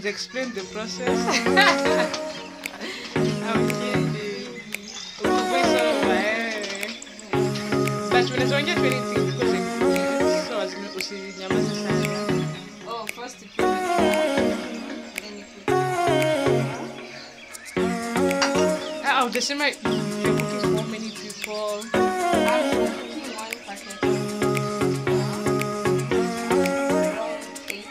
please explain the process. I'm kidding. But when it's on your anything because it's so as you see your message. Oh, first you put it, then you put it. I'll just say my you're cooking for how many people? I'm cooking one packet around 8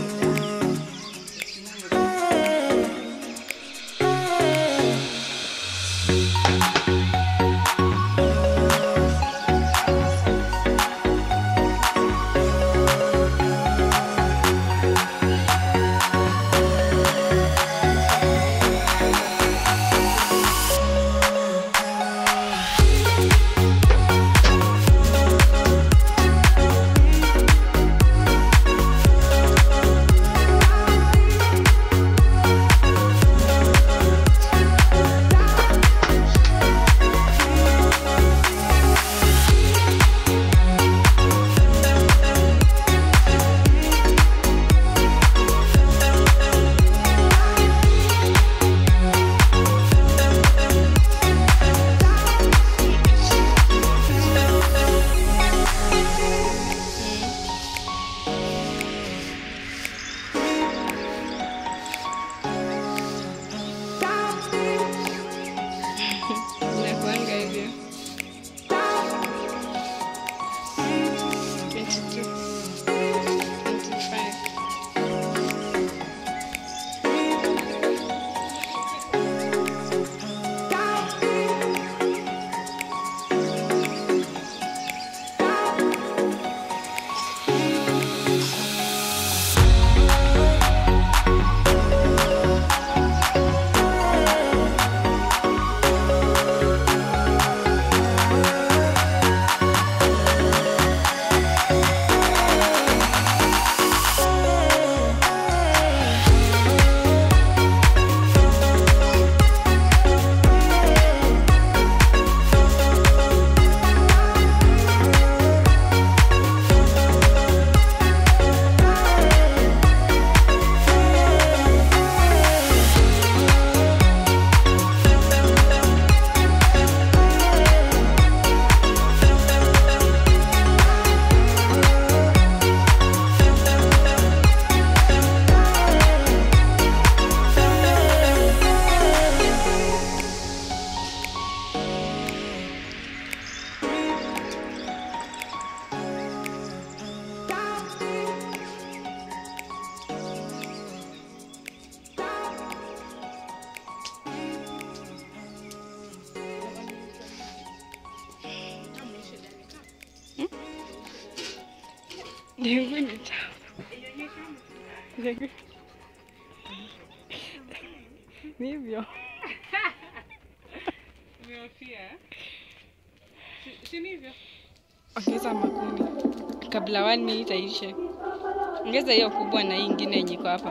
Hivyo. Umehofia? Si hivyo? Ongeza makuni. Kabla 1 minute aishe. Ongeza hiyo kubwa na hii nyingine yenye iko hapa.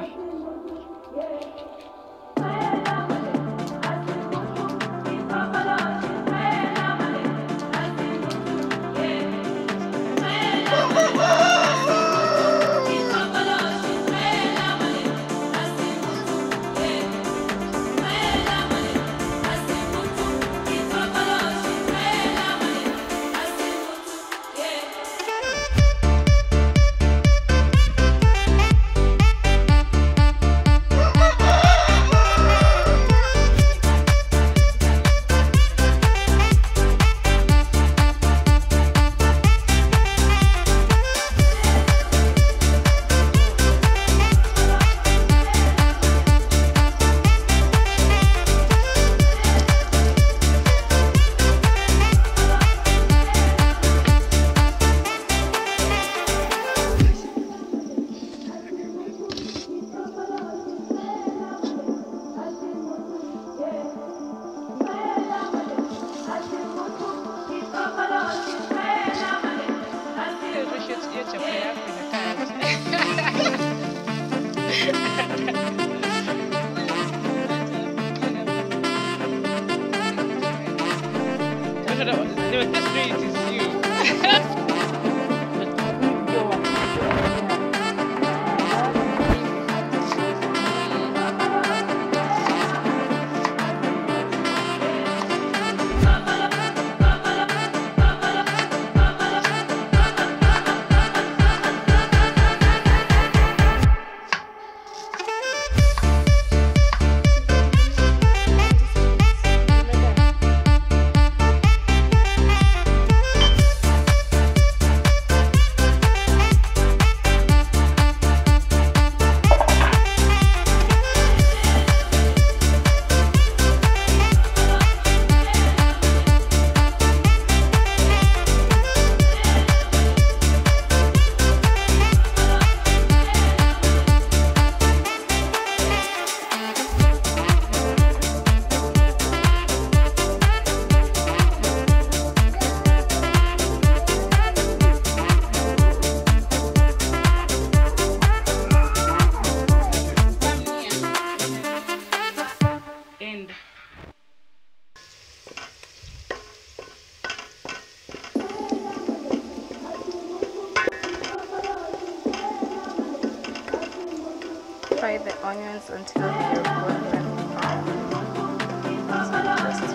fry the onions until they're golden brown. So just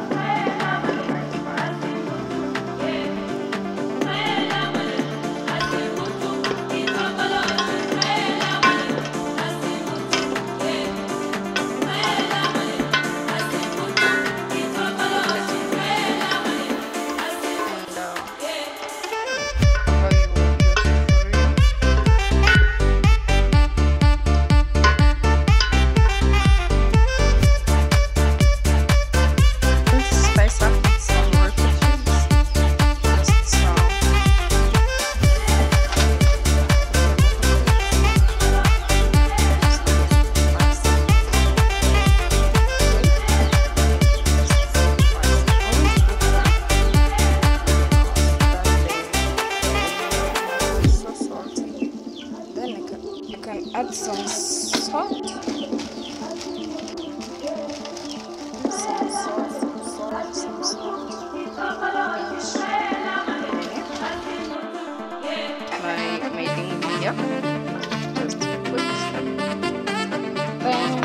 spice up with some more peaches. Just some. So salty. Then you can add some salt. Some salt. My ding video. Just put then